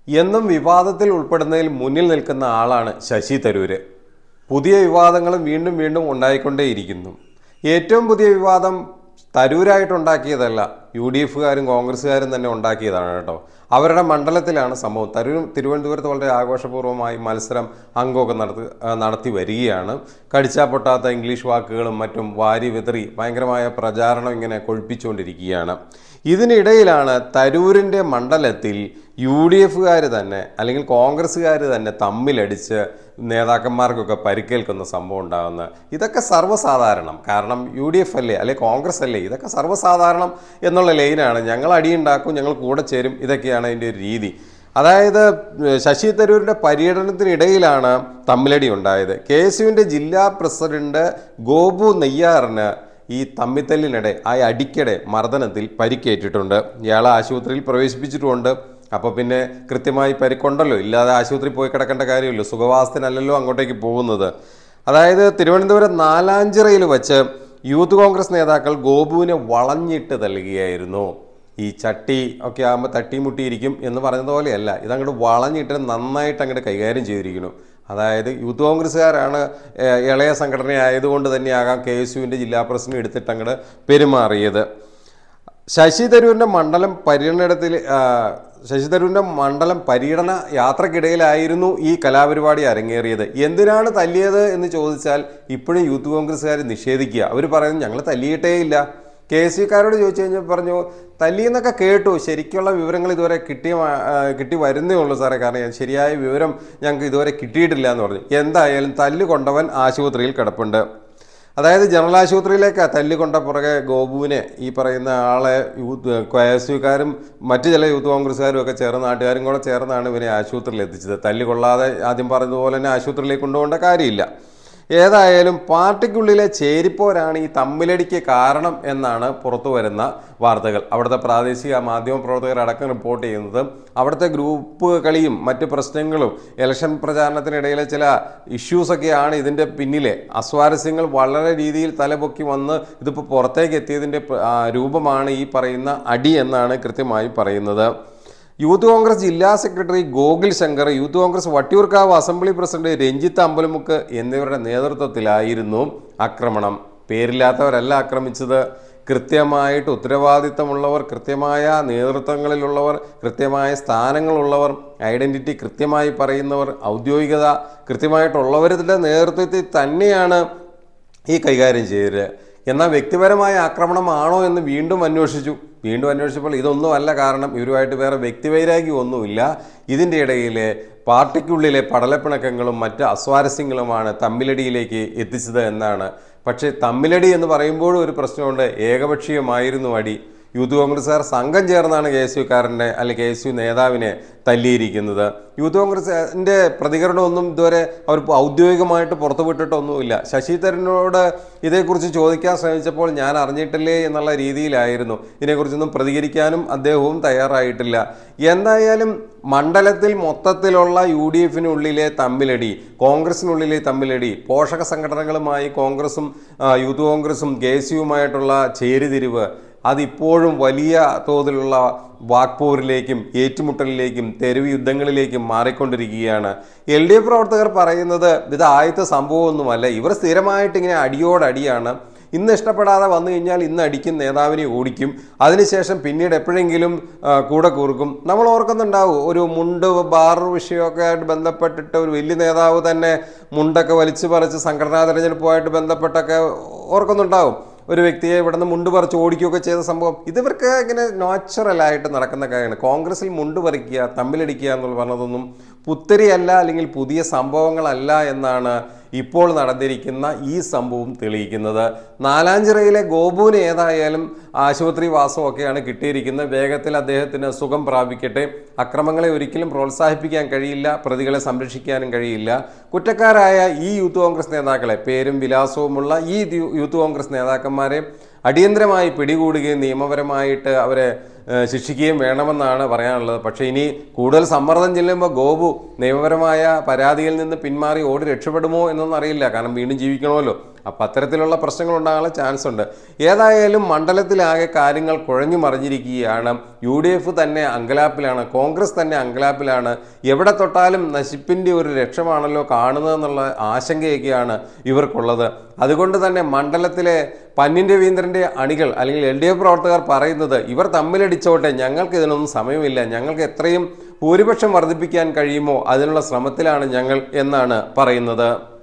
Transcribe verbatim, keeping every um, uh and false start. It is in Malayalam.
എന്നും വിവാദത്തിൽ ഉൾപ്പെടുന്നതിൽ മുന്നിൽ നിൽക്കുന്ന ആളാണ് ശശി തരൂര്. പുതിയ വിവാദങ്ങളും വീണ്ടും വീണ്ടും ഉണ്ടായിക്കൊണ്ടേയിരിക്കുന്നു. ഏറ്റവും പുതിയ വിവാദം തരൂരായിട്ടുണ്ടാക്കിയതല്ല, യു ഡി എഫുകാരും കോൺഗ്രസ്സുകാരും തന്നെ ഉണ്ടാക്കിയതാണ് കേട്ടോ. അവരുടെ മണ്ഡലത്തിലാണ് സംഭവം. തരൂർ തിരുവനന്തപുരത്ത് വളരെ ആഘോഷപൂർവ്വമായി മത്സരം അംഗമൊക്കെ നടത്തി നടത്തി വരികയാണ്. കടിച്ചാൽ പൊട്ടാത്ത ഇംഗ്ലീഷ് വാക്കുകളും മറ്റും വാരി വിതറി ഭയങ്കരമായ പ്രചാരണം ഇങ്ങനെ കൊഴുപ്പിച്ചുകൊണ്ടിരിക്കുകയാണ്. ഇതിനിടയിലാണ് തരൂരിൻ്റെ മണ്ഡലത്തിൽ യു ഡി എഫുകാർ തന്നെ അല്ലെങ്കിൽ കോൺഗ്രസ്സുകാർ തന്നെ തമ്മിലടിച്ച് നേതാക്കന്മാർക്കൊക്കെ പരിക്കേൽക്കുന്ന സംഭവം ഉണ്ടാകുന്നത്. ഇതൊക്കെ സർവ്വസാധാരണം. കാരണം യു ഡി എഫ് അല്ലേ അല്ലെ കോൺഗ്രസ് അല്ലേ, ഇതൊക്കെ സർവ്വസാധാരണം എന്നുള്ള ലൈനാണ്. ഞങ്ങൾ അടിയുണ്ടാക്കും, ഞങ്ങൾ കൂടെ ചേരും, ഇതൊക്കെയാണ് അതിൻ്റെ ഒരു രീതി. അതായത് ശശി തരൂരിൻ്റെ പര്യടനത്തിനിടയിലാണ് തമ്മിലടി ഉണ്ടായത്. കെ എസ് യുവിൻ്റെ ജില്ലാ പ്രസിഡന്റ് ഗോപു നെയ്യാറിന് ഈ തമ്മിത്തല്ലിനിടെ ആ അടിക്കടെ മർദ്ദനത്തിൽ പരിക്കേറ്റിട്ടുണ്ട്. ഇയാളെ ആശുപത്രിയിൽ പ്രവേശിപ്പിച്ചിട്ടുമുണ്ട്. അപ്പോൾ പിന്നെ കൃത്യമായി പരിക്കുണ്ടല്ലോ, ഇല്ലാതെ ആശുപത്രി പോയി കിടക്കേണ്ട കാര്യമില്ലല്ലോ, സുഖവാസത്തിനല്ലല്ലോ അങ്ങോട്ടേക്ക് പോകുന്നത്. അതായത് തിരുവനന്തപുരം നാലാഞ്ചിറയിൽ വച്ച് യൂത്ത് കോൺഗ്രസ് നേതാക്കൾ ഗോപുവിനെ വളഞ്ഞിട്ട് തള്ളുകയായിരുന്നു. ഈ ചട്ടി ഒക്കെ ആകുമ്പോൾ തട്ടിമുട്ടിയിരിക്കും എന്ന് പറഞ്ഞതുപോലെയല്ല, ഇതങ്ങോട്ട് വളഞ്ഞിട്ട് നന്നായിട്ട് അങ്ങോട്ട് കൈകാര്യം ചെയ്തിരിക്കുന്നു. അതായത് യൂത്ത് കോൺഗ്രസ്സുകാരാണ് ഇളയ സംഘടനയായതുകൊണ്ട് തന്നെയാകാം കെ എസ് യുവിൻ്റെ ജില്ലാ പ്രസിഡന്റ് എടുത്തിട്ട് അങ്ങോട്ട് പെരുമാറിയത്. ശശി തരൂരിൻ്റെ മണ്ഡലം പര്യടനത്തിൽ ശശി തരൂരിൻ്റെ മണ്ഡലം പര്യടന യാത്രക്കിടയിലായിരുന്നു ഈ കലാപരിപാടി അരങ്ങേറിയത്. എന്തിനാണ് തല്ലിയത് എന്ന് ചോദിച്ചാൽ ഇപ്പോഴും യൂത്ത് കോൺഗ്രസ്സുകാർ നിഷേധിക്കുക. അവർ പറയുന്നത് ഞങ്ങൾ തല്ലിയിട്ടേ ഇല്ല. കെ എസ് സിക്കാരോട് ചോദിച്ചു കഴിഞ്ഞാൽ പറഞ്ഞു തല്ലിയെന്നൊക്കെ കേട്ടു, ശരിക്കുള്ള വിവരങ്ങൾ ഇതുവരെ കിട്ടിയ കിട്ടി വരുന്നേ ഉള്ളൂ സാറേ, കാരണം ശരിയായ വിവരം ഞങ്ങൾക്ക് ഇതുവരെ കിട്ടിയിട്ടില്ല എന്ന് പറഞ്ഞു. എന്തായാലും തല്ല് കൊണ്ടവൻ ആശുപത്രിയിൽ കിടപ്പുണ്ട്. അതായത് ജനറൽ ആശുപത്രിയിലേക്കാണ് തല്ലുകൊണ്ട പുറകെ ഗോപുവിനെ ഈ പറയുന്ന ആളെ യൂത്ത് കെ എസ് യുക്കാരും മറ്റു ചില യൂത്ത് കോൺഗ്രസ്സുകാരും ഒക്കെ ചേർന്ന് നാട്ടുകാരും കൂടെ ചേർന്നാണ് ഇവനെ ആശുപത്രിയിൽ എത്തിച്ചത്. തല്ല് കൊള്ളാതെ ആദ്യം പറഞ്ഞതുപോലെ തന്നെ ആശുപത്രിയിലേക്ക് കൊണ്ടുപോകേണ്ട കാര്യമില്ല. ഏതായാലും പാർട്ടിക്കുള്ളിലെ ചേരിപ്പോരാണ് ഈ തമ്മിലടിക്ക് കാരണം എന്നാണ് പുറത്തു വരുന്ന വാർത്തകൾ. അവിടുത്തെ പ്രാദേശിക മാധ്യമ പ്രവർത്തകർ അടക്കം റിപ്പോർട്ട് ചെയ്യുന്നത് അവിടുത്തെ ഗ്രൂപ്പ് കളിയും മറ്റ് പ്രശ്നങ്ങളും ഇലക്ഷൻ പ്രചാരണത്തിനിടയിലെ ചില ഇഷ്യൂസൊക്കെയാണ് ഇതിൻ്റെ പിന്നിലെ. അസ്വാരസ്യങ്ങൾ വളരെ രീതിയിൽ തലപൊക്കി വന്ന് ഇതിപ്പോൾ പുറത്തേക്ക് എത്തിയതിൻ്റെ രൂപമാണ് ഈ പറയുന്ന അടി എന്നാണ് കൃത്യമായി പറയുന്നത്. യൂത്ത് കോൺഗ്രസ് ജില്ലാ secretary Gokul Shankar, youth Congress Vattiyoorkavu assembly president Ranjith Ambalamukku എന്നിവരുടെ നേതൃത്വത്തിലായിരുന്നു ആക്രമണം. പേരില്ലാത്തവരല്ല ആക്രമിച്ചത്. കൃത്യമായിട്ട് ഉത്തരവാദിത്തമുള്ളവർ, കൃത്യമായ നേതൃത്വങ്ങളിലുള്ളവർ, കൃത്യമായ സ്ഥാനങ്ങളുള്ളവർ, ഐഡൻറ്റിറ്റി കൃത്യമായി പറയുന്നവർ, ഔദ്യോഗികത കൃത്യമായിട്ടുള്ളവരുടെ നേതൃത്വത്തിൽ തന്നെയാണ് ഈ കൈകാര്യം ചെയ്തത്. എന്നാൽ വ്യക്തിപരമായ ആക്രമണമാണോ എന്ന് വീണ്ടും അന്വേഷിച്ചു. വീണ്ടും അന്വേഷിച്ചപ്പോൾ ഇതൊന്നുമല്ല കാരണം. ഇവരുമായിട്ട് വേറെ വ്യക്തിവൈരാഗ്യം ഒന്നുമില്ല. ഇതിൻ്റെ ഇടയിലെ പാർട്ടിക്കുള്ളിലെ പടലപ്പിണക്കങ്ങളും മറ്റ് അസ്വാരസ്യങ്ങളുമാണ് തമ്മിലടിയിലേക്ക് എത്തിച്ചത് എന്നാണ്. പക്ഷേ തമ്മിലടി എന്ന് പറയുമ്പോഴും ഒരു പ്രശ്നമുണ്ട്. ഏകപക്ഷീയമായിരുന്നു അടി. യൂത്ത് കോൺഗ്രസ്സുകാർ സംഘം ചേർന്നാണ് കെ എസ് യുക്കാരൻ്റെ അല്ലെങ്കിൽ കെ എസ് യു നേതാവിനെ തല്ലിയിരിക്കുന്നത്. യൂത്ത് കോൺഗ്രസിൻ്റെ പ്രതികരണമൊന്നും ഇതുവരെ അവർ ഔദ്യോഗികമായിട്ട് പുറത്തുവിട്ടിട്ടൊന്നുമില്ല. ശശി തരൂരിനോട് ഇതേക്കുറിച്ച് ചോദിക്കാൻ ശ്രമിച്ചപ്പോൾ ഞാൻ അറിഞ്ഞിട്ടില്ലേ എന്നുള്ള രീതിയിലായിരുന്നു. ഇതിനെക്കുറിച്ചൊന്നും പ്രതികരിക്കാനും അദ്ദേഹവും തയ്യാറായിട്ടില്ല. എന്തായാലും മണ്ഡലത്തിൽ മൊത്തത്തിലുള്ള യു ഡി എഫിനുള്ളിലെ തമ്മിലടി, കോൺഗ്രസിനുള്ളിലെ തമ്മിലടി, പോഷക സംഘടനകളുമായി കോൺഗ്രസും യൂത്ത് കോൺഗ്രസും കെ എസ് യുവുമായിട്ടുള്ള ചേരിതിരിവ് അതിപ്പോഴും വലിയ തോതിലുള്ള വാക്പോരിലേക്കും ഏറ്റുമുട്ടലിലേക്കും തെരുവ് യുദ്ധങ്ങളിലേക്കും മാറിക്കൊണ്ടിരിക്കുകയാണ്. എൽ ഡി എഫ് പ്രവർത്തകർ പറയുന്നത് ഇത് ആദ്യത്തെ സംഭവമൊന്നുമല്ല, ഇവർ സ്ഥിരമായിട്ട് ഇങ്ങനെ അടിയോടടിയാണ്. ഇന്ന് ഇഷ്ടപ്പെടാതെ വന്നു കഴിഞ്ഞാൽ ഇന്ന് അടിക്കും, നേതാവിനെ ഓടിക്കും, അതിനുശേഷം പിന്നീട് എപ്പോഴെങ്കിലും കൂടെ കൂർക്കും. നമ്മൾ ഓർക്കുന്നുണ്ടാവും ഒരു മുണ്ട് ബാർ വിഷയമൊക്കെ ആയിട്ട് ബന്ധപ്പെട്ടിട്ട് ഒരു വലിയ നേതാവ് തന്നെ മുണ്ടൊക്കെ വലിച്ചു പറിച്ച് സംഘടനാ തെരഞ്ഞെടുപ്പുമായിട്ട് ബന്ധപ്പെട്ടൊക്കെ ഓർക്കുന്നുണ്ടാവും. ഒരു വ്യക്തിയെ ഇവിടെ നിന്ന് മുണ്ട് പറിച്ച് ഓടിക്കുകയൊക്കെ ചെയ്ത സംഭവം ഇതിവർക്ക് ഇങ്ങനെ നാച്ചുറലായിട്ട് നടക്കുന്ന കാര്യമാണ്. കോൺഗ്രസിൽ മുണ്ട് പറിക്കുക, തമ്മിലടിക്കുക എന്നുള്ള പറഞ്ഞതൊന്നും പുത്തരിയല്ല അല്ലെങ്കിൽ പുതിയ സംഭവങ്ങളല്ല എന്നാണ് ഇപ്പോൾ നടന്നിരിക്കുന്ന ഈ സംഭവം തെളിയിക്കുന്നത്. നാലാഞ്ചിറയിലെ ഗോപുവിന് ഏതായാലും ആശുപത്രി വാസമൊക്കെയാണ് കിട്ടിയിരിക്കുന്നത്. വേഗത്തിൽ അദ്ദേഹത്തിന് സുഖം പ്രാപിക്കട്ടെ. അക്രമങ്ങളെ ഒരിക്കലും പ്രോത്സാഹിപ്പിക്കാൻ കഴിയില്ല, പ്രതികളെ സംരക്ഷിക്കാനും കഴിയില്ല. കുറ്റക്കാരായ ഈ യൂത്ത് കോൺഗ്രസ് നേതാക്കളെ, പേരും വിലാസവുമുള്ള ഈ യൂത്ത് കോൺഗ്രസ് നേതാക്കന്മാരെ അടിയന്തരമായി പിടികൂടുകയും നിയമപരമായിട്ട് അവരെ ശിക്ഷിക്കുകയും വേണമെന്നാണ് പറയാനുള്ളത്. പക്ഷേ ഇനി കൂടുതൽ സമ്മർദ്ദം ചെല്ലുമ്പോൾ ഗോപു നിയമപരമായ പരാതിയിൽ നിന്ന് പിന്മാറി ഓടി രക്ഷപ്പെടുമോ എന്നൊന്നും അറിയില്ല. കാരണം വീണ്ടും ജീവിക്കണമല്ലോ. അപ്പം അത്തരത്തിലുള്ള പ്രശ്നങ്ങൾ ഉണ്ടാകാനുള്ള ചാൻസ് ഉണ്ട്. ഏതായാലും മണ്ഡലത്തിലാകെ കാര്യങ്ങൾ കുഴഞ്ഞു മറിഞ്ഞിരിക്കുകയാണ്. യു ഡി എഫ് തന്നെ അങ്കലാപ്പിലാണ്, കോൺഗ്രസ് തന്നെ അങ്കലാപ്പിലാണ്. എവിടെ തൊട്ടാലും നശിപ്പിൻ്റെ ഒരു ലക്ഷ്യമാണല്ലോ കാണുന്നതെന്നുള്ള ആശങ്കയൊക്കെയാണ് ഇവർക്കുള്ളത്. അതുകൊണ്ട് തന്നെ മണ്ഡലത്തിലെ പന്ന്യൻ രവീന്ദ്രൻ്റെ അണികൾ അല്ലെങ്കിൽ എൽ ഡി എഫ് പ്രവർത്തകർ പറയുന്നത് ഇവർ തമ്മിലടിച്ചോട്ടെ, ഞങ്ങൾക്ക് ഇതിനൊന്നും സമയമില്ല, ഞങ്ങൾക്ക് എത്രയും ഭൂരിപക്ഷം വർദ്ധിപ്പിക്കാൻ കഴിയുമോ അതിനുള്ള ശ്രമത്തിലാണ് ഞങ്ങൾ എന്നാണ് പറയുന്നത്.